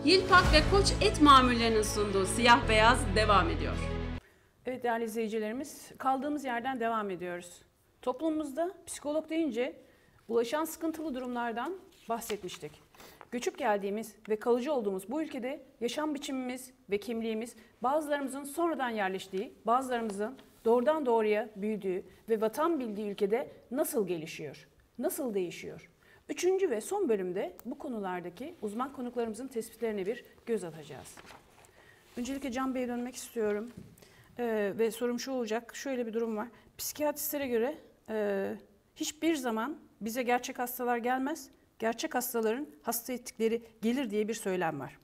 Yilpak ve Koç et mamullerinin sunduğu Siyah Beyaz devam ediyor. Evet değerli izleyicilerimiz, kaldığımız yerden devam ediyoruz. Toplumumuzda psikolog deyince ulaşan sıkıntılı durumlardan bahsetmiştik. Göçüp geldiğimiz ve kalıcı olduğumuz bu ülkede yaşam biçimimiz ve kimliğimiz bazılarımızın sonradan yerleştiği, bazılarımızın doğrudan doğruya büyüdüğü ve vatan bildiği ülkede nasıl gelişiyor, nasıl değişiyor? Üçüncü ve son bölümde bu konulardaki uzman konuklarımızın tespitlerine bir göz atacağız. Öncelikle Can Bey'e dönmek istiyorum. Ve sorum şu olacak, şöyle bir durum var. Psikiyatristlere göre hiçbir zaman bize gerçek hastalar gerçek hastaların hasta ettikleri gelir diye bir söylem var.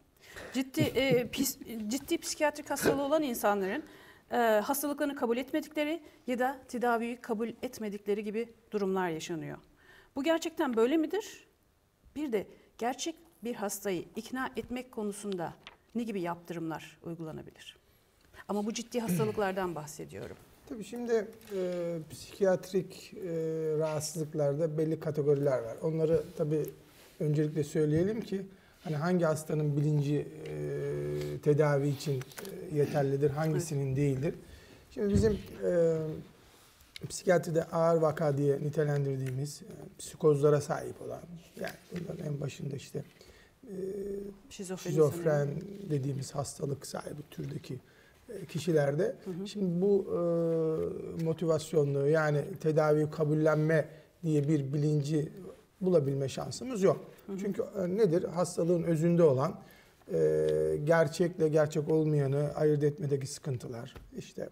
Ciddi psikiyatrik hastalığı olan insanların hastalıklarını kabul etmedikleri ya da tedaviyi kabul etmedikleri gibi durumlar yaşanıyor. Bu gerçekten böyle midir? Bir de gerçek bir hastayı ikna etmek konusunda ne gibi yaptırımlar uygulanabilir? Ama bu ciddi hastalıklardan bahsediyorum. Tabii şimdi psikiyatrik rahatsızlıklarda belli kategoriler var. Onları tabii öncelikle söyleyelim ki hani hangi hastanın bilinci tedavi için yeterlidir, hangisinin değildir. Şimdi bizim psikiyatride ağır vaka diye nitelendirdiğimiz psikozlara sahip olan, yani bunların en başında işte şizofren dediğimiz hastalık sahibi türdeki kişilerde şimdi bu motivasyonlu, yani tedavi kabullenme diye bir bilinci bulabilme şansımız yok. Çünkü nedir? Hastalığın özünde olan gerçekle gerçek olmayanı ayırt etmedeki sıkıntılar, işte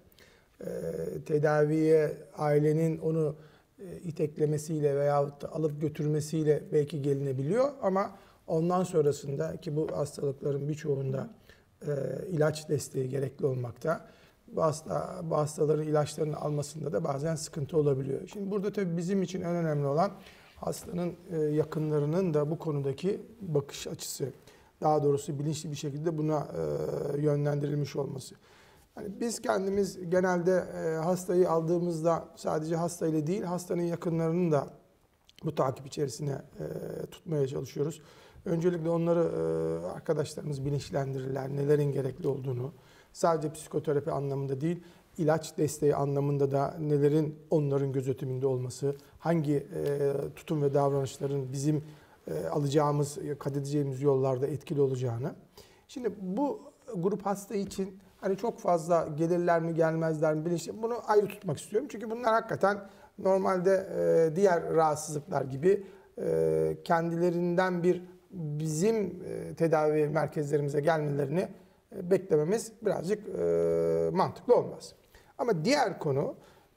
tedaviye ailenin onu iteklemesiyle veyahut da alıp götürmesiyle belki gelinebiliyor ama ondan sonrasında ki bu hastalıkların birçoğunda ilaç desteği gerekli olmakta. Bu hastaların ilaçlarını almasında da bazen sıkıntı olabiliyor. Şimdi burada tabii bizim için en önemli olan hastanın yakınlarının da bu konudaki bakış açısı, daha doğrusu bilinçli bir şekilde buna yönlendirilmiş olması. Yani biz kendimiz genelde hastayı aldığımızda sadece hastayla değil, hastanın yakınlarının da bu takip içerisine tutmaya çalışıyoruz. Öncelikle onları arkadaşlarımız bilinçlendirirler, nelerin gerekli olduğunu. Sadece psikoterapi anlamında değil, ilaç desteği anlamında da nelerin onların gözetiminde olması, hangi tutum ve davranışların bizim alacağımız, kat edeceğimiz yollarda etkili olacağını. Şimdi bu grup hasta için hani çok fazla gelirler mi gelmezler mi bilinçli, bunu ayrı tutmak istiyorum. Çünkü bunlar hakikaten normalde diğer rahatsızlıklar gibi kendilerinden bir bizim tedavi merkezlerimize gelmelerini beklememiz birazcık mantıklı olmaz. Ama diğer konu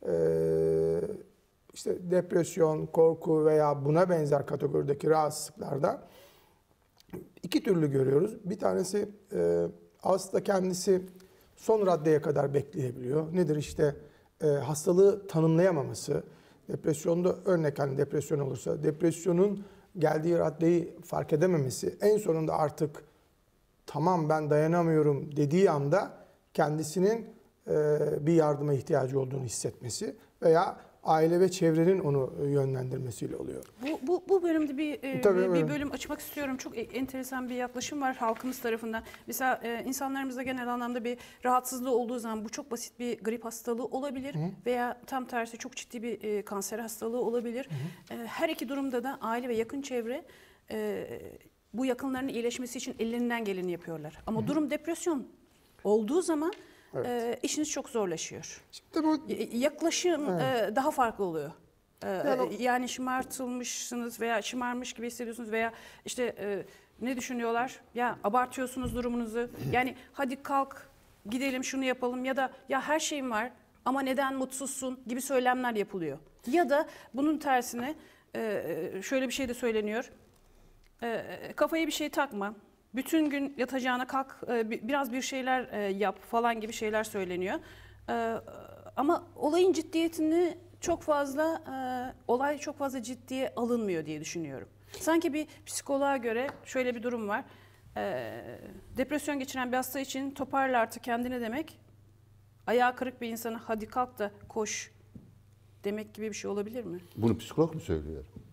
işte depresyon, korku veya buna benzer kategorideki rahatsızlıklarda iki türlü görüyoruz. Bir tanesi hasta kendisi son raddeye kadar bekleyebiliyor. Nedir işte hastalığı tanımlayamaması. Depresyonda örnek hani depresyon olursa depresyonun geldiği raddeyi fark edememesi, en sonunda artık tamam ben dayanamıyorum dediği anda kendisinin bir yardıma ihtiyacı olduğunu hissetmesi veya aile ve çevrenin onu yönlendirmesiyle oluyor. Bu bölümde bir bölüm açmak istiyorum. Çok enteresan bir yaklaşım var halkımız tarafından. Mesela insanlarımızda genel anlamda bir rahatsızlığı olduğu zaman bu çok basit bir grip hastalığı olabilir veya tam tersi çok ciddi bir kanser hastalığı olabilir. Her iki durumda da aile ve yakın çevre bu yakınlarının iyileşmesi için ellerinden geleni yapıyorlar. Ama durum depresyon olduğu zaman işiniz çok zorlaşıyor. Şimdi bu yaklaşım daha farklı oluyor. Yani şımartılmışsınız veya şımarmış gibi hissediyorsunuz veya işte ne düşünüyorlar? Ya abartıyorsunuz durumunuzu. Yani hadi kalk gidelim şunu yapalım ya da ya her şeyim var ama neden mutsuzsun gibi söylemler yapılıyor. Ya da bunun tersine şöyle bir şey de söyleniyor. Kafaya bir şey takma. Bütün gün yatacağına kalk, biraz bir şeyler yap falan gibi şeyler söyleniyor. Ama olayın ciddiyetini olay çok fazla ciddiye alınmıyor diye düşünüyorum. Sanki bir psikoloğa göre şöyle bir durum var. Depresyon geçiren bir hasta için toparla artık kendini demek, ayağı kırık bir insana hadi kalk da koş demek gibi bir şey olabilir mi? Bunu psikolog mu söylüyor?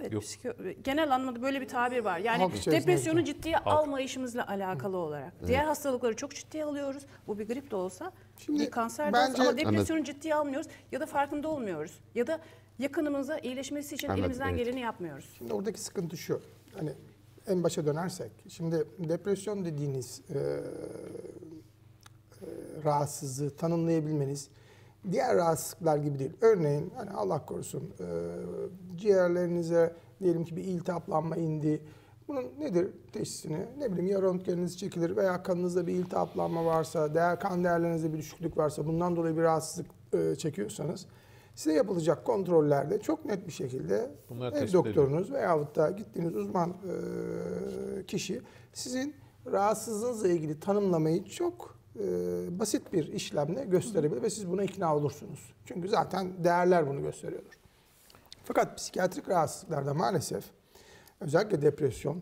Evet, genel anlamda böyle bir tabir var. Yani depresyonu ciddiye almayışımızla alakalı olarak. Evet. Diğer hastalıkları çok ciddiye alıyoruz. Bu bir grip de olsa, bir kanser de olsa ama depresyonu ciddiye almıyoruz ya da farkında olmuyoruz. Ya da yakınımıza iyileşmesi için elimizden geleni yapmıyoruz. Şimdi oradaki sıkıntı şu. Hani en başa dönersek. Şimdi depresyon dediğiniz rahatsızlığı tanımlayabilmeniz diğer rahatsızlıklar gibi değil. Örneğin hani Allah korusun ciğerlerinize diyelim ki bir iltihaplanma indi. Bunun nedir teşhisini? Ne bileyim ya röntgeniniz çekilir veya kanınızda bir iltihaplanma varsa, kan değerlerinizde bir düşüklük varsa, bundan dolayı bir rahatsızlık çekiyorsanız size yapılacak kontrollerde çok net bir şekilde ev doktorunuz veyahut da gittiğiniz uzman kişi sizin rahatsızlığınızla ilgili tanımlamayı çok basit bir işlemle gösterebilir ve siz buna ikna olursunuz. Çünkü zaten değerler bunu gösteriyordur. Fakat psikiyatrik rahatsızlıklarda maalesef özellikle depresyon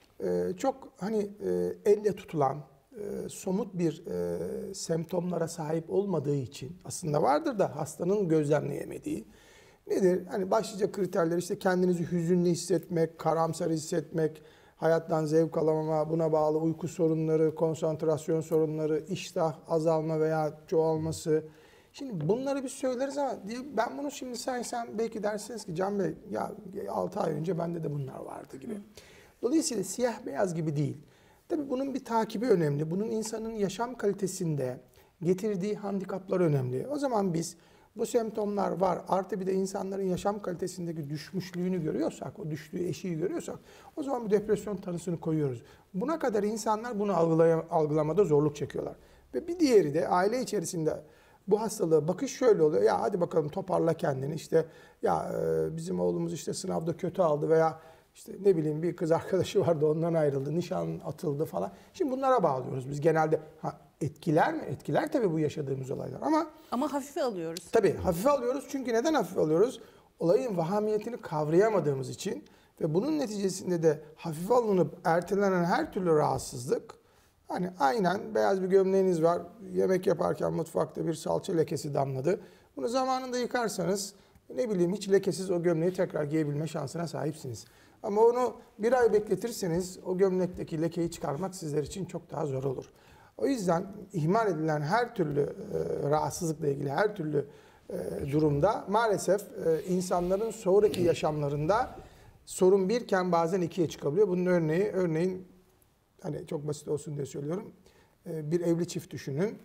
çok hani elle tutulan somut bir semptomlara sahip olmadığı için aslında vardır da hastanın gözlemleyemediği nedir? Hani başlıca kriterler işte kendinizi hüzünlü hissetmek, karamsar hissetmek, hayattan zevk alamama, buna bağlı uyku sorunları, konsantrasyon sorunları, iştah azalma veya çoğalması. Şimdi bunları biz söyleriz ama ben bunu şimdi saysam belki dersiniz ki Can Bey ya 6 ay önce bende de bunlar vardı gibi. Dolayısıyla siyah beyaz gibi değil. Tabii bunun bir takibi önemli. Bunun insanın yaşam kalitesinde getirdiği handikaplar önemli. O zaman biz bu semptomlar var artı bir de insanların yaşam kalitesindeki düşmüşlüğünü görüyorsak, o düştüğü eşiği görüyorsak o zaman bir depresyon tanısını koyuyoruz. Buna kadar insanlar bunu algılamada zorluk çekiyorlar. Ve bir diğeri de aile içerisinde bu hastalığa bakış şöyle oluyor. Ya hadi bakalım toparla kendini. İşte ya bizim oğlumuz işte sınavda kötü aldı veya işte ne bileyim bir kız arkadaşı vardı ondan ayrıldı, nişan atıldı falan. Şimdi bunlara bağlıyoruz biz genelde. Etkiler mi? Etkiler tabii bu yaşadığımız olaylar ama hafife alıyoruz. Tabii hafife alıyoruz çünkü neden hafife alıyoruz? Olayın vahamiyetini kavrayamadığımız için ve bunun neticesinde de hafife alınıp ertelenen her türlü rahatsızlık hani aynen beyaz bir gömleğiniz var, yemek yaparken mutfakta bir salça lekesi damladı. Bunu zamanında yıkarsanız ne bileyim hiç lekesiz o gömleği tekrar giyebilme şansına sahipsiniz. Ama onu bir ay bekletirseniz o gömlekteki lekeyi çıkarmak sizler için çok daha zor olur. O yüzden ihmal edilen her türlü rahatsızlıkla ilgili her türlü durumda maalesef insanların sonraki yaşamlarında sorun birken bazen ikiye çıkabiliyor. Bunun örneğin hani çok basit olsun diye söylüyorum. Bir evli çift düşünün.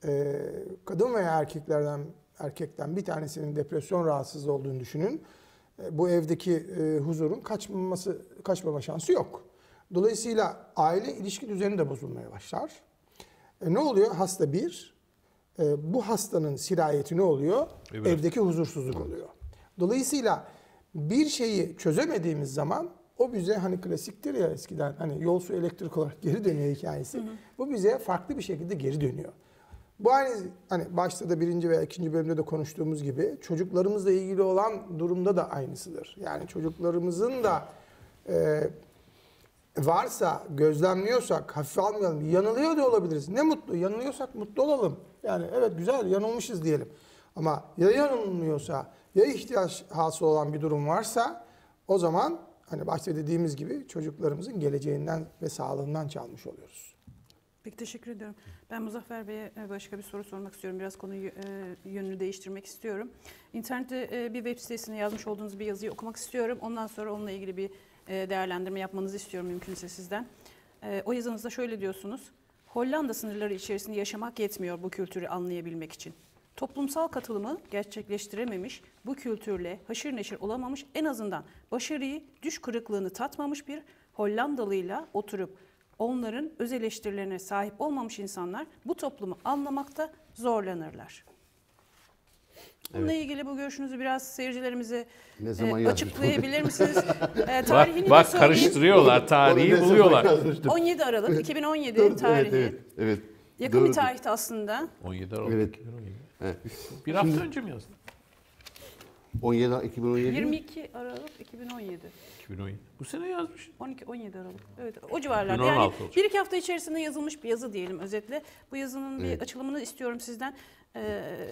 Kadın veya erkekten bir tanesinin depresyon rahatsızlığı olduğunu düşünün. Bu evdeki huzurun kaçmama şansı yok. Dolayısıyla aile ilişki düzeni de bozulmaya başlar. Ne oluyor? Hasta bu hastanın sirayeti ne oluyor? Evet. Evdeki huzursuzluk oluyor. Dolayısıyla bir şeyi çözemediğimiz zaman o bize hani klasiktir ya eskiden hani yol su elektrik olarak geri dönüyor hikayesi. Bu bize farklı bir şekilde geri dönüyor. Bu aynı hani başta da 1. veya 2. bölümde de konuştuğumuz gibi çocuklarımızla ilgili olan durumda da aynısıdır. Yani çocuklarımızın da varsa gözlemliyorsak hafife almayalım. Yanılıyor da olabiliriz. Ne mutlu. Yanılıyorsak mutlu olalım. Yani evet güzel yanılmışız diyelim. Ama ya yanılmıyorsa ya ihtiyaç hasıl olan bir durum varsa o zaman hani başta dediğimiz gibi çocuklarımızın geleceğinden ve sağlığından çalmış oluyoruz. Peki teşekkür ediyorum. Ben Muzaffer Bey'e başka bir soru sormak istiyorum. Biraz konuyu yönünü değiştirmek istiyorum. İnternette bir web sitesine yazmış olduğunuz bir yazıyı okumak istiyorum. Ondan sonra onunla ilgili bir değerlendirme yapmanızı istiyorum mümkünse sizden. O yazınızda şöyle diyorsunuz. Hollanda sınırları içerisinde yaşamak yetmiyor bu kültürü anlayabilmek için. Toplumsal katılımı gerçekleştirememiş, bu kültürle haşır neşir olamamış, en azından başarıyı, düş kırıklığını tatmamış bir Hollandalıyla oturup onların öz eleştirilerine sahip olmamış insanlar bu toplumu anlamakta zorlanırlar. Bununla ilgili bu görüşünüzü biraz seyircilerimize açıklayabilir misiniz? Tarihini bak karıştırıyorlar, tarihi buluyorlar. 17 Aralık 2017 tarihi. Evet. Yakın bir tarihte aslında. 17 Aralık 2017. Evet. Bir hafta önce mi yazdın? 2017 22 Aralık 2017. 2017. Bu sene yazmış. 17 Aralık. Evet, o civarlarda. Yani bir iki hafta içerisinde yazılmış bir yazı diyelim özetle. Bu yazının bir açılımını istiyorum sizden.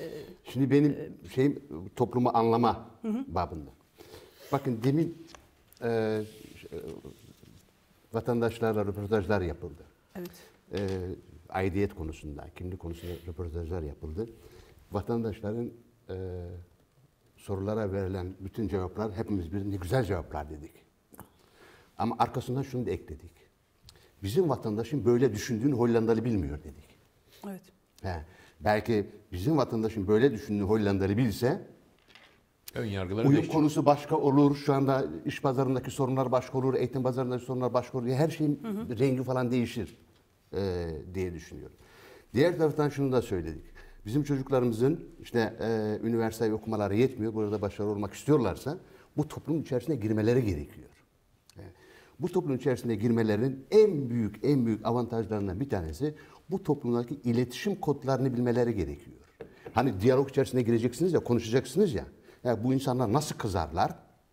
Şimdi benim toplumu anlama babında. Bakın demin vatandaşlarla röportajlar yapıldı. Evet. Aidiyet konusunda, kimlik konusunda röportajlar yapıldı. Vatandaşların sorulara verilen bütün cevaplar hepimiz bir ne güzel cevaplar dedik. Ama arkasından şunu da ekledik. Bizim vatandaşın böyle düşündüğünü Hollandalı bilmiyor dedik. Evet. Belki bizim vatandaşın böyle düşündüğünü Hollandalı bilse ön yargıları uyum değişecek. konusu başka olur. Şu anda iş pazarındaki sorunlar başka olur. Eğitim pazarındaki sorunlar başka olur. Her şeyin rengi falan değişir diye düşünüyorum. Diğer taraftan şunu da söyledik. Bizim çocuklarımızın işte üniversite okumaları yetmiyor. Burada başarılı olmak istiyorlarsa bu toplumun içerisine girmeleri gerekiyor. Bu toplumun içerisine girmelerinin en büyük avantajlarından bir tanesi bu toplumdaki iletişim kodlarını bilmeleri gerekiyor. Hani diyalog içerisine gireceksiniz ya, konuşacaksınız ya. Yani bu insanlar nasıl kızarlar?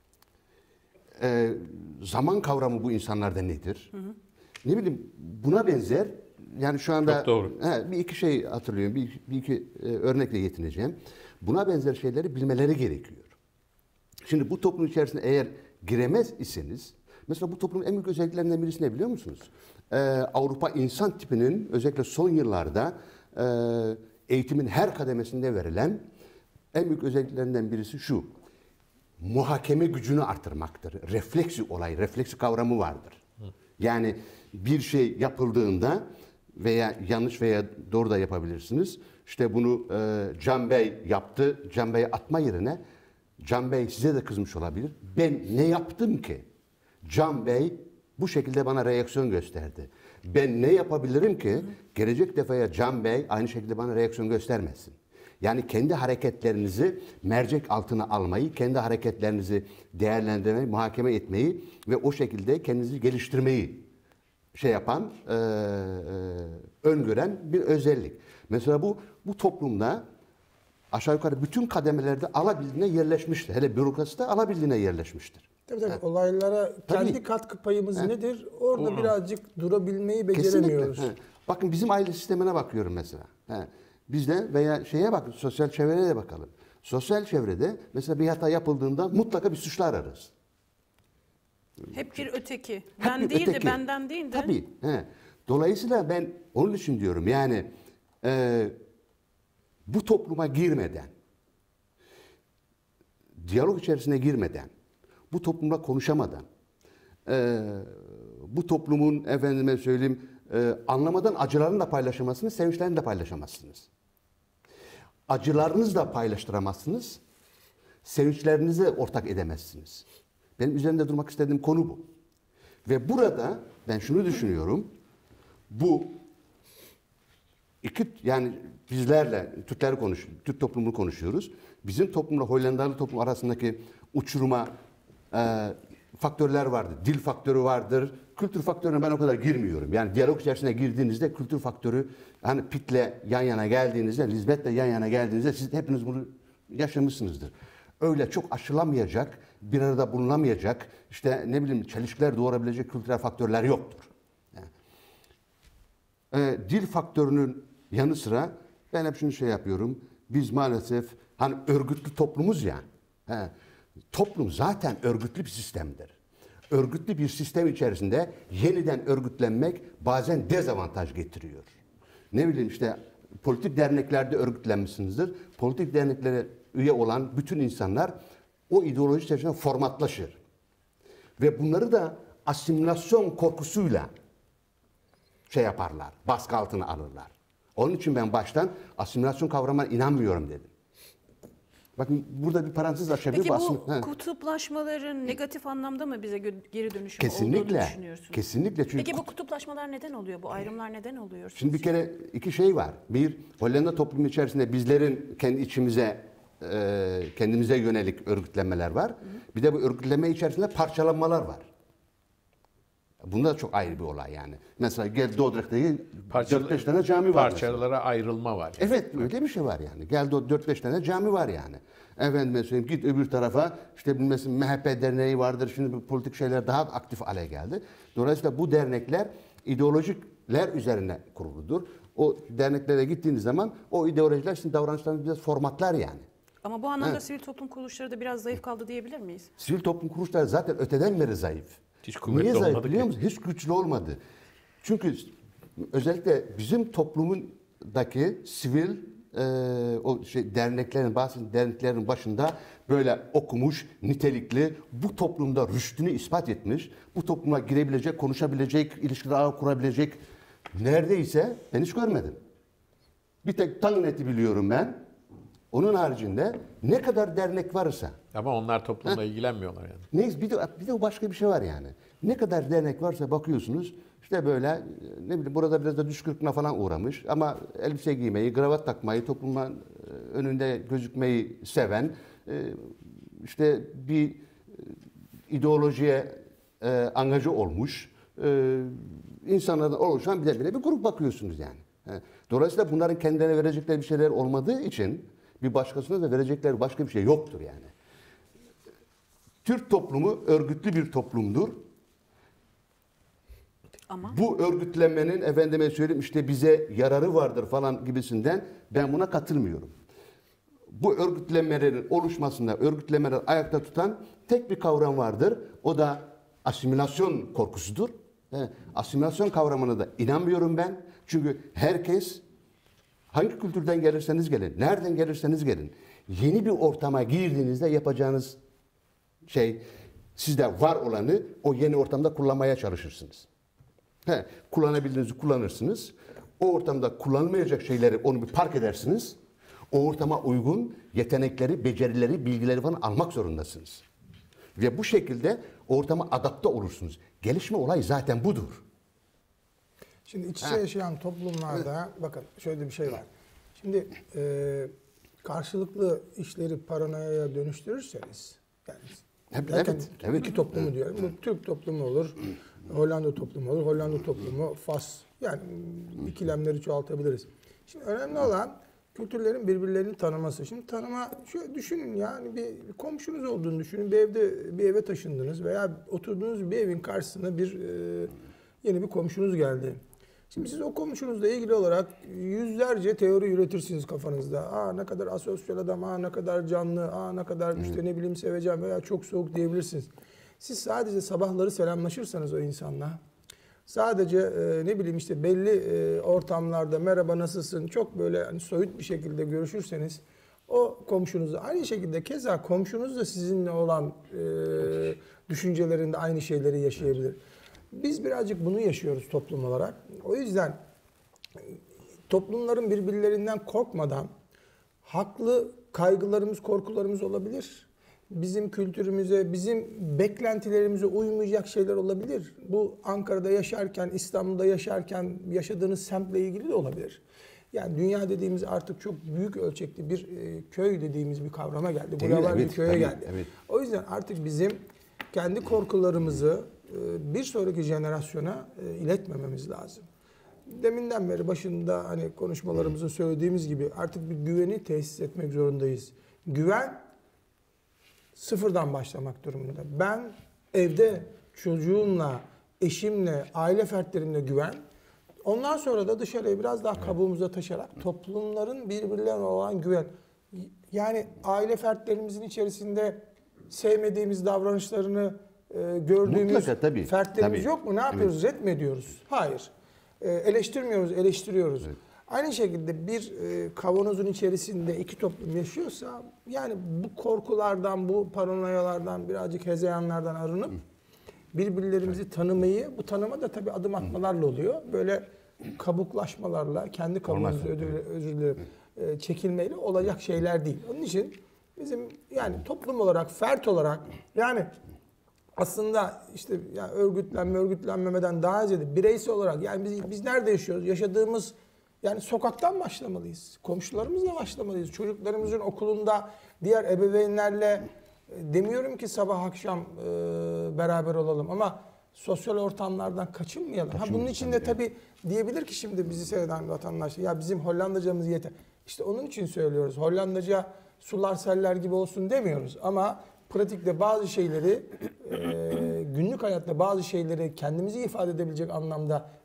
Zaman kavramı bu insanlarda nedir? Ne bileyim buna benzer. Yani şu anda çok doğru. Bir iki şey hatırlıyorum. Bir iki örnekle yetineceğim. Buna benzer şeyleri bilmeleri gerekiyor. Şimdi bu toplum içerisinde eğer giremez iseniz, mesela bu toplumun en büyük özelliklerinden birisi ne biliyor musunuz? Avrupa insan tipinin özellikle son yıllarda eğitimin her kademesinde verilen en büyük özelliklerinden birisi şu. Muhakeme gücünü artırmaktır. Refleksi olayı, refleksi kavramı vardır. Yani bir şey yapıldığında veya yanlış veya doğru da yapabilirsiniz. İşte bunu Can Bey yaptı. Can Bey'e atma yerine Can Bey size de kızmış olabilir. Ben ne yaptım ki? Can Bey bu şekilde bana reaksiyon gösterdi. Ben ne yapabilirim ki gelecek defaya Can Bey aynı şekilde bana reaksiyon göstermesin? Yani kendi hareketlerinizi mercek altına almayı, kendi hareketlerinizi değerlendirmeyi, muhakeme etmeyi ve o şekilde kendinizi geliştirmeyi öngören bir özellik. Mesela bu toplumda aşağı yukarı bütün kademelerde alabildiğine yerleşmiştir. Hele bürokraside alabildiğine yerleşmiştir. Tabii olaylara kendi katkı payımız nedir? Orada birazcık durabilmeyi beceremiyoruz. Kesinlikle. Bakın bizim aile sistemine bakıyorum mesela. Bizde veya şeye bakın, sosyal çevreye de bakalım. Sosyal çevrede mesela bir hata yapıldığında mutlaka bir suçlu ararız. Hep bir öteki. Hep Ben bir değil öteki. de benden değil de. Tabii. Dolayısıyla ben onun için diyorum yani bu topluma girmeden, diyalog içerisine girmeden, bu toplumla konuşamadan, bu toplumun efendime söyleyeyim anlamadan acılarını da paylaşamazsınız, sevinçlerini de paylaşamazsınız. Acılarınızı da paylaştıramazsınız, sevinçlerinizi ortak edemezsiniz. Benim üzerinde durmak istediğim konu bu. Ve burada ben şunu düşünüyorum, bu yani bizlerle Türk toplumunu konuşuyoruz. Bizim toplumla Hollandalı toplum arasındaki uçuruma faktörler vardır. Dil faktörü vardır. Kültür faktörüne ben o kadar girmiyorum. Yani diyalog içerisine girdiğinizde kültür faktörü, hani Pitt'le yan yana geldiğinizde, Lisbeth'le yan yana geldiğinizde siz hepiniz bunu yaşamışsınızdır. Öyle çok aşılamayacak, bir arada bulunamayacak, işte ne bileyim çelişkiler doğurabilecek kültürel faktörler yoktur. Dil faktörünün yanı sıra ben hep şunu yapıyorum. Biz maalesef hani örgütlü toplumuz ya. Toplum zaten örgütlü bir sistemdir. Örgütlü bir sistem içerisinde yeniden örgütlenmek bazen dezavantaj getiriyor. Ne bileyim işte politik derneklerde örgütlenmişsinizdir. Politik derneklere üye olan bütün insanlar o ideoloji içerisinde formatlaşır. Ve bunları da asimilasyon korkusuyla yaparlar, baskı altına alırlar. Onun için ben baştan asimilasyon kavramına inanmıyorum dedim. Bakın burada bir parantez açabilir. Peki bu kutuplaşmaların negatif anlamda mı bize geri dönüşüm olduğunu düşünüyorsunuz? Kesinlikle. Çünkü Peki bu kutuplaşmalar neden oluyor? Bu ayrımlar neden oluyor? Şimdi bir kere iki şey var. Bir, Hollanda toplumu içerisinde bizlerin kendi içimize, kendimize yönelik örgütlenmeler var. Bir de bu örgütlenme içerisinde parçalanmalar var. Bunda da çok ayrı bir olay yani. Mesela gel Dordrecht'te 4-5 tane cami var. Parçalara ayrılma var. Evet öyle bir şey var yani. Gel 4-5 tane cami var yani. Efendime söyleyeyim git öbür tarafa işte bilmesin MHP derneği vardır. Şimdi bu politik şeyler daha aktif hale geldi. Dolayısıyla bu dernekler ideolojikler üzerine kuruludur. O derneklere gittiğiniz zaman o ideolojiler sizin davranışlarınızı biraz formatlar yani. Ama bu anlamda sivil toplum kuruluşları da biraz zayıf kaldı diyebilir miyiz? Sivil toplum kuruluşları zaten öteden beri zayıf. Hiç kuvvetli Niye zayıf olmadı biliyor ki. musun? Hiç güçlü olmadı. Çünkü özellikle bizim toplumundaki sivil derneklerin, bazı derneklerin başında böyle okumuş, nitelikli, bu toplumda rüştünü ispat etmiş, bu topluma girebilecek, konuşabilecek, ilişkiler ağı kurabilecek neredeyse ben hiç görmedim. Bir tek Tanınet'i biliyorum ben. Onun haricinde ne kadar dernek varsa. Ama onlar toplumla ilgilenmiyorlar yani. Neyse bir de başka bir şey var yani. Ne kadar dernek varsa bakıyorsunuz işte böyle ne bileyim burada biraz da düşkünlüğüne falan uğramış ama elbise giymeyi, kravat takmayı, toplumun önünde gözükmeyi seven işte bir ideolojiye angaja olmuş insanlardan oluşan bir grup bakıyorsunuz yani. Dolayısıyla bunların kendilerine verecekleri bir şeyler olmadığı için bir başkasına da verecekleri başka bir şey yoktur yani. Türk toplumu örgütlü bir toplumdur. Ama Bu örgütlenmenin efendime söyleyeyim işte bize yararı vardır falan gibisinden ben buna katılmıyorum. Bu örgütlenmelerin oluşmasında, örgütlenmeleri ayakta tutan tek bir kavram vardır. O da asimilasyon korkusudur. Asimilasyon kavramına da inanmıyorum ben. Çünkü herkes hangi kültürden gelirseniz gelin, nereden gelirseniz gelin, yeni bir ortama girdiğinizde yapacağınız şey sizde var olanı o yeni ortamda kullanmaya çalışırsınız. Kullanabildiğinizi kullanırsınız. O ortamda kullanılmayacak şeyleri onu bir park edersiniz. O ortama uygun yetenekleri, becerileri, bilgileri falan almak zorundasınız. Ve bu şekilde ortama adapte olursunuz. Gelişme olayı zaten budur. Şimdi iç içe yaşayan toplumlarda bakın şöyle bir şey var. Şimdi karşılıklı işleri paranoyaya dönüştürürseniz yani evet. İki toplumu diyorum. Bu Türk toplumu olur, Hollanda toplumu olur, Hollanda toplumu, Fas. Yani ikilemleri çoğaltabiliriz. Şimdi önemli olan kültürlerin birbirlerini tanıması. Şimdi tanıma şöyle düşünün yani bir komşunuz olduğunu düşünün. Bir eve taşındınız veya oturduğunuz bir evin karşısına yeni bir komşunuz geldi. Şimdi siz o komşunuzla ilgili olarak yüzlerce teori üretirsiniz kafanızda. Ne kadar asosyal adam, ne kadar canlı, ne kadar işte ne bileyim seveceğim veya çok soğuk diyebilirsiniz. Siz sadece sabahları selamlaşırsanız o insanla, sadece ne bileyim işte belli ortamlarda merhaba nasılsın çok böyle hani soyut bir şekilde görüşürseniz o komşunuzla aynı şekilde keza komşunuz da sizinle olan düşüncelerinde aynı şeyleri yaşayabilir. Biz birazcık bunu yaşıyoruz toplum olarak. O yüzden toplumların birbirlerinden korkmadan haklı kaygılarımız, korkularımız olabilir. Bizim kültürümüze, bizim beklentilerimize uymayacak şeyler olabilir. Bu Ankara'da yaşarken, İstanbul'da yaşarken yaşadığınız semtle ilgili de olabilir. Yani dünya dediğimiz artık çok büyük ölçekli bir köy dediğimiz bir kavrama geldi. Global bir köye geldi. Evet. O yüzden artık bizim kendi korkularımızı bir sonraki jenerasyona iletmememiz lazım. Deminden beri başında hani konuşmalarımızın söylediğimiz gibi artık bir güveni tesis etmek zorundayız. Güven sıfırdan başlamak durumunda. Ben evde çocuğumla, eşimle, aile fertlerimle güven. Ondan sonra da dışarıya biraz daha kabuğumuza taşarak toplumların birbirlerine olan güven. Yani aile fertlerimizin içerisinde sevmediğimiz davranışlarını gördüğümüz mutlaka, fertlerimiz yok mu? Ne yapıyoruz? Evet. Ret mi ediyoruz? Hayır. Eleştirmiyoruz, eleştiriyoruz. Evet. Aynı şekilde bir kavanozun içerisinde iki toplum yaşıyorsa yani bu korkulardan, bu paranoyalardan, birazcık hezeyanlardan arınıp birbirlerimizi tanımayı, bu tanıma da tabii adım atmalarla oluyor. Böyle kabuklaşmalarla, kendi kabuğumuzu özür dilerim, çekilmeyle olacak şeyler değil. Onun için bizim yani toplum olarak, fert olarak yani aslında işte yani örgütlenmemeden daha ziyade bireysel olarak yani biz nerede yaşıyoruz? Yaşadığımız yani sokaktan başlamalıyız. Komşularımızla başlamalıyız. Çocuklarımızın okulunda diğer ebeveynlerle demiyorum ki sabah akşam beraber olalım ama sosyal ortamlardan kaçınmayalım. Bunun için de tabii diyebilir ki şimdi bizi seyreden vatandaş ya bizim Hollandacamız yeter. İşte onun için söylüyoruz. Hollandaca sular seller gibi olsun demiyoruz ama pratikte bazı şeyleri günlük hayatta bazı şeyleri kendimizi ifade edebilecek anlamda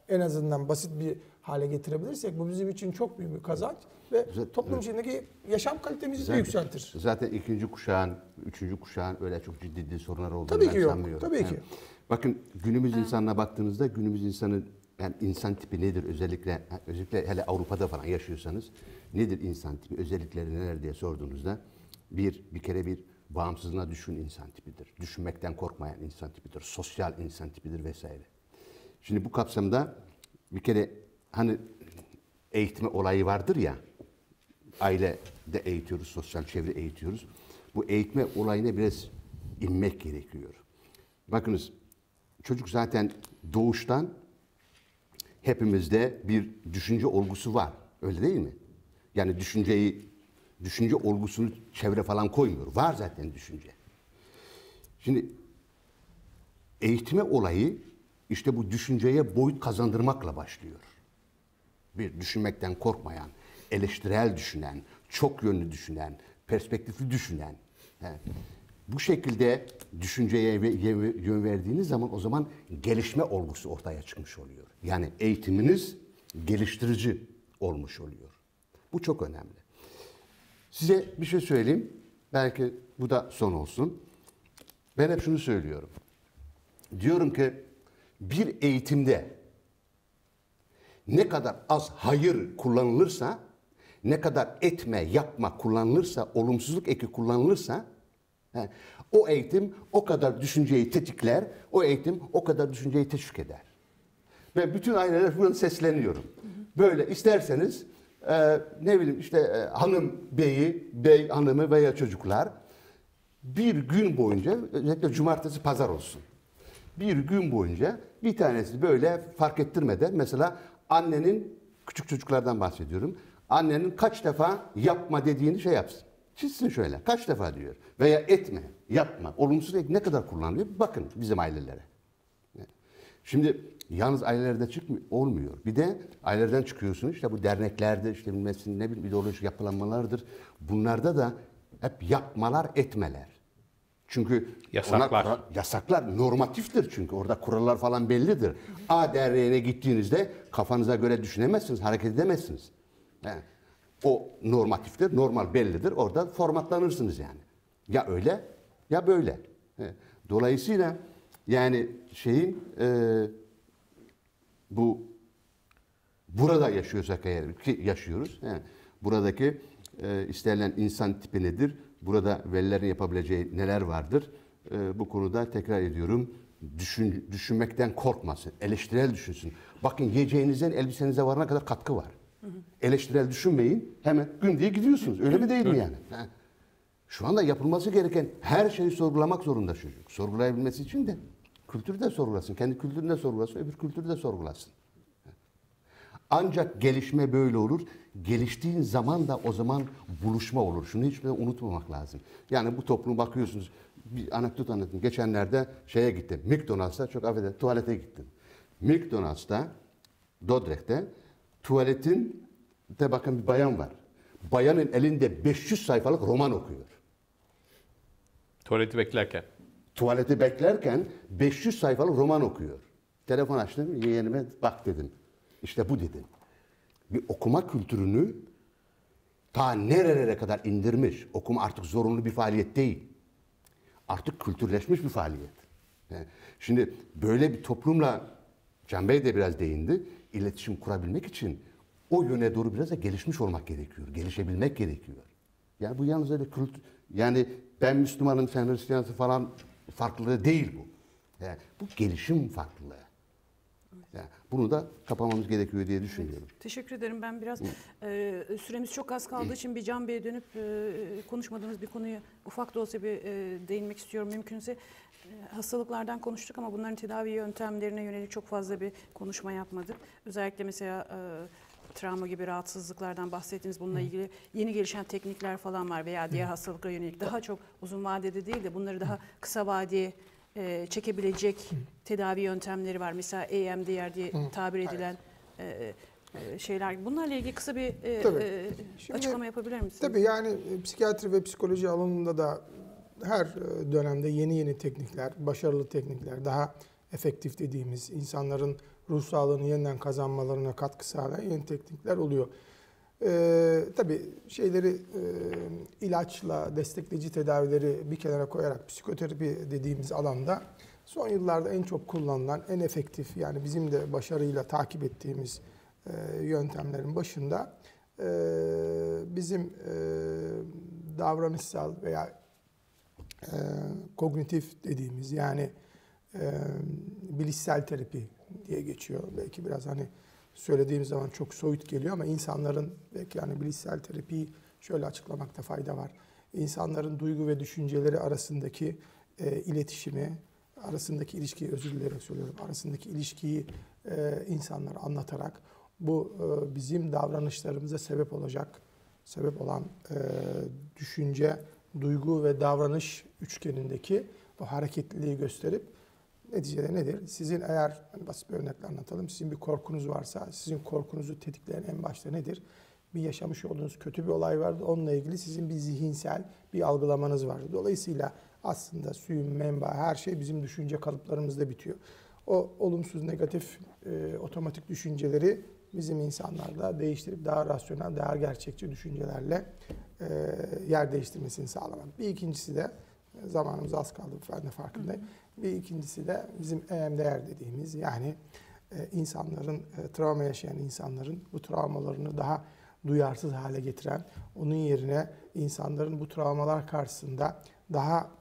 en azından basit bir hale getirebilirsek bu bizim için çok büyük bir kazanç ve toplum içindeki yaşam kalitemizi de yükseltir. Zaten ikinci kuşağın, üçüncü kuşağın öyle çok ciddi sorunlar olduğunu tabii ben ki yok, sanmıyorum. tabii ki. Bakın günümüz insanına baktığınızda günümüz insanı yani insan tipi nedir özellikle hele Avrupa'da falan yaşıyorsanız nedir insan tipi özellikleri neler diye sorduğunuzda bir kere bağımsızlığına düşkün insan tipidir. Düşünmekten korkmayan insan tipidir. Sosyal insan tipidir vesaire. Şimdi bu kapsamda bir kere hani eğitme olayı vardır ya, ailede eğitiyoruz, sosyal çevre eğitiyoruz. Bu eğitme olayına biraz inmek gerekiyor. Bakınız çocuk zaten doğuştan hepimizde bir düşünce olgusu var. Öyle değil mi? Yani düşünce olgusunu çevre falan koymuyor. Var zaten düşünce. Şimdi eğitme olayı işte bu düşünceye boyut kazandırmakla başlıyor. Bir düşünmekten korkmayan, eleştirel düşünen, çok yönlü düşünen, perspektifli düşünen. Bu şekilde düşünceye yön verdiğiniz zaman o zaman gelişme olgusu ortaya çıkmış oluyor. Yani eğitiminiz geliştirici olmuş oluyor. Bu çok önemli. Size bir şey söyleyeyim. Belki bu da son olsun. Ben hep şunu söylüyorum. Diyorum ki bir eğitimde ne kadar az hayır kullanılırsa, ne kadar etme, yapma kullanılırsa, olumsuzluk eki kullanılırsa o eğitim o kadar düşünceyi tetikler, o eğitim o kadar düşünceyi teşvik eder. Ve bütün aileler buradan sesleniyorum. Böyle isterseniz ne bileyim işte hanım beyi, bey hanımı veya çocuklar bir gün boyunca özellikle cumartesi pazar olsun. Bir gün boyunca bir tanesi böyle fark ettirmeden mesela annenin küçük çocuklardan bahsediyorum. Annenin kaç defa yapma dediğini şey yapsın. Çizsin şöyle. Kaç defa diyor. Veya etme, yapma. Olumsuz ek ne kadar kullanılıyor? Bakın bizim ailelere. Şimdi yalnız ailelerde olmuyor. Bir de ailelerden çıkıyorsunuz. İşte bu derneklerde işte bilmesin ne bileyim ideolojik yapılanmalardır. Bunlarda da hep yapmalar, etmeler. Çünkü yasaklar normatiftir çünkü. Orada kurallar falan bellidir. A derneğine gittiğinizde kafanıza göre düşünemezsiniz, hareket edemezsiniz. Yani, o normatiftir, normal bellidir. Orada formatlanırsınız yani. Ya öyle ya böyle. Dolayısıyla yani burada yaşıyorsak eğer ki yaşıyoruz. Buradaki istenilen insan tipi nedir? Burada velilerin yapabileceği neler vardır? Bu konuda tekrar ediyorum. Düşünmekten korkmasın. Eleştirel düşünsün. Bakın yiyeceğinizden elbisenize varana kadar katkı var. Eleştirel düşünmeyin. Hemen gün diye gidiyorsunuz. Öyle mi değil mi yani? Şu anda yapılması gereken her şeyi sorgulamak zorunda çocuk. Sorgulayabilmesi için de kültürü de sorgulasın. Kendi kültürünü de sorgulasın. Öbür kültürü de sorgulasın. Ancak gelişme böyle olur. Geliştiğin zaman da o zaman buluşma olur. Şunu hiç unutmamak lazım. Yani bu topluma bakıyorsunuz. Bir anekdot anlatayım. Geçenlerde şeye gittim. McDonald's'a çok affedersin tuvalete gittim. McDonald's'ta Dordrecht'te tuvaletin de bakın bir bayan var. Bayanın elinde 500 sayfalık roman okuyor. Tuvaleti beklerken 500 sayfalık roman okuyor. Telefon açtım, yeğenime bak dedim. İşte bu dedim. Bir okuma kültürünü ta nerelere kadar indirmiş. Okuma artık zorunlu bir faaliyet değil. Artık kültürleşmiş bir faaliyet. Şimdi böyle bir toplumla Can Bey de biraz değindi. İletişim kurabilmek için o yöne doğru biraz da gelişmiş olmak gerekiyor. Gelişebilmek gerekiyor. Yani bu yalnız öyle yani ben Müslümanım sen Hristiyansın falan farklılığı değil bu. Yani bu gelişim farklılığı. Yani bunu da kapamamız gerekiyor diye düşünüyorum. Evet, teşekkür ederim. Ben biraz süremiz çok az kaldığı için bir Can Bey'e dönüp konuşmadığımız bir konuya ufak da olsa bir değinmek istiyorum. Mümkünse hastalıklardan konuştuk ama bunların tedavi yöntemlerine yönelik çok fazla bir konuşma yapmadık. Özellikle mesela travma gibi rahatsızlıklardan bahsettiğiniz bununla ilgili yeni gelişen teknikler falan var veya diğer hastalıklara yönelik daha çok uzun vadede değil de bunları daha kısa vadeye çekebilecek tedavi yöntemleri var. Mesela EMDR diye tabir edilen şeyler. Bunlarla ilgili kısa bir açıklama yapabilir misiniz? Tabii yani psikiyatri ve psikoloji alanında da her dönemde yeni teknikler, başarılı teknikler, daha efektif dediğimiz insanların ruh sağlığını yeniden kazanmalarına katkı sağlayan yeni teknikler oluyor. Tabii ilaçla destekleyici tedavileri bir kenara koyarak psikoterapi dediğimiz alanda son yıllarda en çok kullanılan, en efektif, yani bizim de başarıyla takip ettiğimiz yöntemlerin başında bizim davranışsal veya kognitif dediğimiz, yani bilişsel terapi diye geçiyor. Belki biraz hani söylediğim zaman çok soyut geliyor ama insanların, belki yani bilişsel terapiyi şöyle açıklamakta fayda var. İnsanların duygu ve düşünceleri arasındaki iletişimi, arasındaki ilişkiyi, özür dilerim söylüyorum, arasındaki ilişkiyi insanlara anlatarak bu bizim davranışlarımıza sebep olan düşünce, duygu ve davranış üçgenindeki bu hareketliliği gösterip neticede nedir? Sizin eğer, basit bir örnekle anlatalım, sizin bir korkunuz varsa, sizin korkunuzu tetikleyen en başta nedir? Bir yaşamış olduğunuz kötü bir olay vardı. Onunla ilgili sizin bir zihinsel bir algılamanız vardı. Dolayısıyla aslında suyun menbaı, her şey bizim düşünce kalıplarımızda bitiyor. O olumsuz, negatif, otomatik düşünceleri bizim insanlarda değiştirip daha rasyonel, daha gerçekçi düşüncelerle yer değiştirmesini sağlamak. Bir ikincisi de, zamanımız az kaldı, ben de farkındayım. Bir ikincisi de bizim EMDR dediğimiz, yani insanların, travma yaşayan insanların bu travmalarını daha duyarsız hale getiren, onun yerine insanların bu travmalar karşısında daha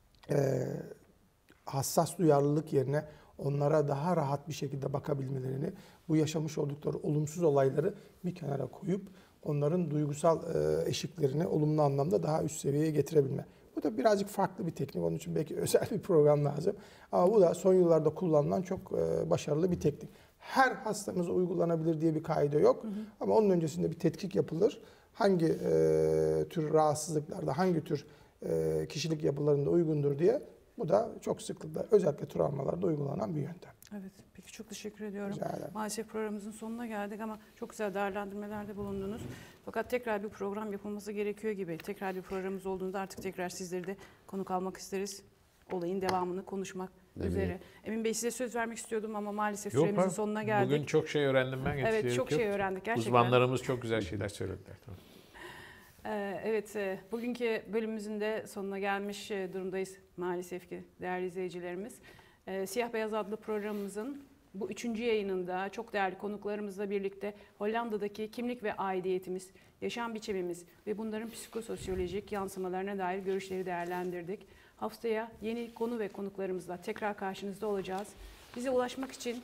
hassas duyarlılık yerine onlara daha rahat bir şekilde bakabilmelerini, bu yaşamış oldukları olumsuz olayları bir kenara koyup onların duygusal eşiklerini olumlu anlamda daha üst seviyeye getirebilme. Bu da birazcık farklı bir teknik. Onun için belki özel bir program lazım. Ama bu da son yıllarda kullanılan çok başarılı bir teknik. Her hastamıza uygulanabilir diye bir kaide yok. Ama onun öncesinde bir tetkik yapılır. Hangi tür rahatsızlıklarda, hangi tür kişilik yapılarında uygundur diye. Bu da çok sıklıkla, özellikle travmalarda uygulanan bir yöntem. Evet, peki çok teşekkür ediyorum. Maalesef programımızın sonuna geldik ama çok güzel değerlendirmelerde bulundunuz. Fakat tekrar bir program yapılması gerekiyor gibi. Tekrar bir programımız olduğunda artık tekrar sizleri de konuk almak isteriz. Olayın devamını konuşmak üzere. Emin Bey, size söz vermek istiyordum ama maalesef süremizin sonuna geldik. Bugün çok şey öğrendim ben. Evet, çok şey öğrendik gerçekten. Uzmanlarımız çok güzel şeyler söylediler. Tamam. Evet, bugünkü bölümümüzün de sonuna gelmiş durumdayız maalesef ki değerli izleyicilerimiz. Siyah Beyaz adlı programımızın bu 3. yayınında çok değerli konuklarımızla birlikte Hollanda'daki kimlik ve aidiyetimiz, yaşam biçimimiz ve bunların psikososyolojik yansımalarına dair görüşleri değerlendirdik. Haftaya yeni konu ve konuklarımızla tekrar karşınızda olacağız. Bize ulaşmak için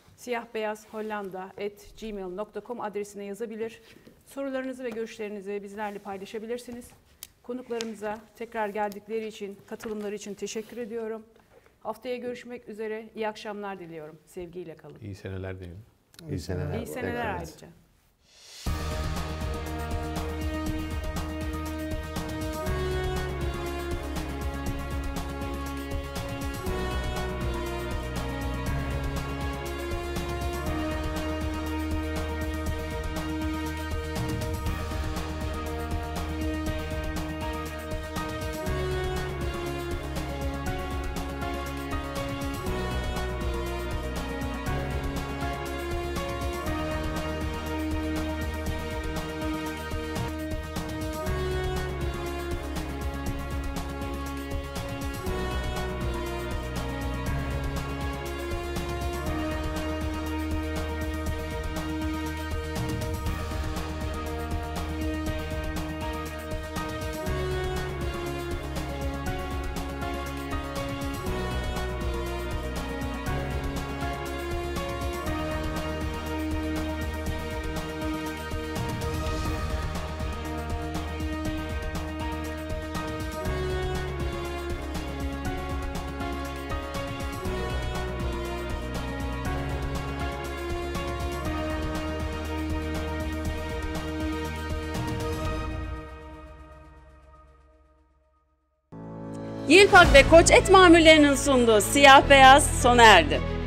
siyahbeyazhollanda@gmail.com adresine yazabilir. Sorularınızı ve görüşlerinizi bizlerle paylaşabilirsiniz. Konuklarımıza tekrar geldikleri için, katılımları için teşekkür ediyorum. Haftaya görüşmek üzere. İyi akşamlar diliyorum. Sevgiyle kalın. İyi seneler diyelim. İyi seneler. İyi seneler ayrıca. Yilpag ve Koç Et mamullerinin sunduğu Siyah Beyaz sona erdi.